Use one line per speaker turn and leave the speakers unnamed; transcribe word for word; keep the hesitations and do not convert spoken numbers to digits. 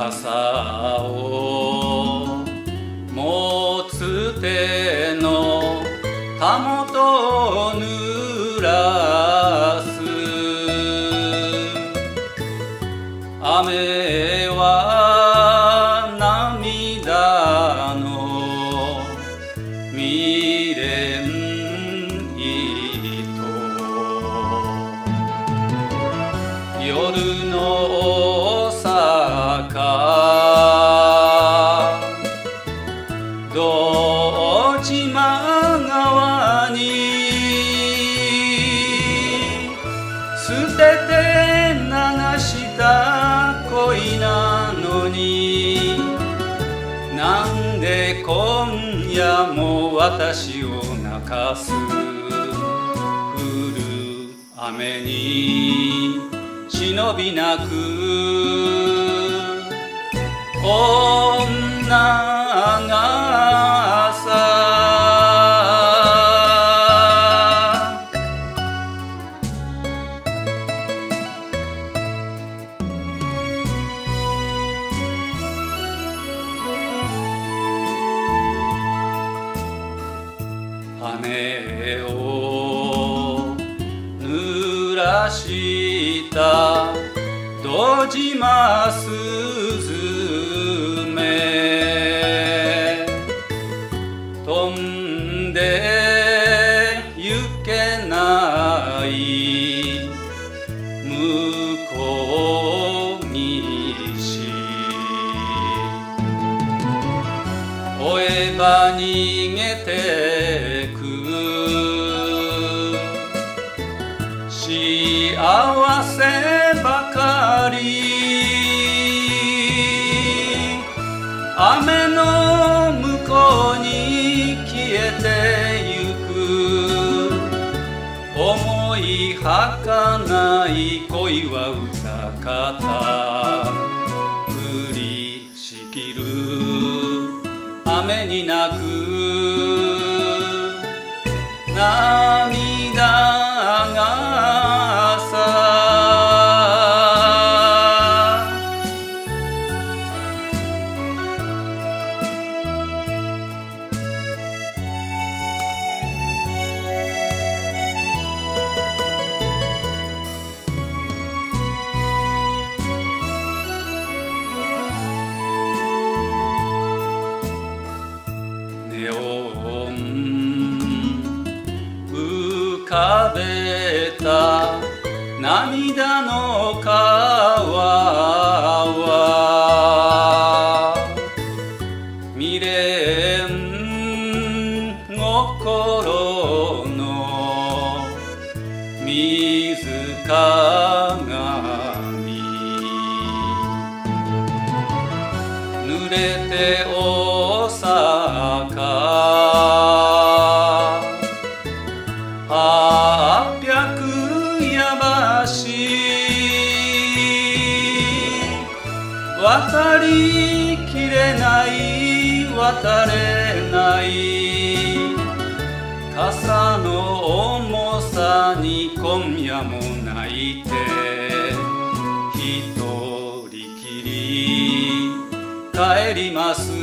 傘を持つ手のたもとを濡らす。雨は涙の未練糸。夜の大阪堂島川に捨てて流した恋なのに、なんで今夜も私を泣かす。降る雨に忍びなく女がさ。羽を濡らした堂島すずめ、飛んでゆけない向こう岸。追えば逃げてく幸せばかり。雨の向こうに消えてゆく。思い儚い恋は歌方。降りしきる雨に泣く涙がさ。ネオン浮かべた涙の川は未練心の水鏡。濡れて大阪八百や橋渡りきれない渡れない。傘の重さに今夜も泣いて一人きり帰ります。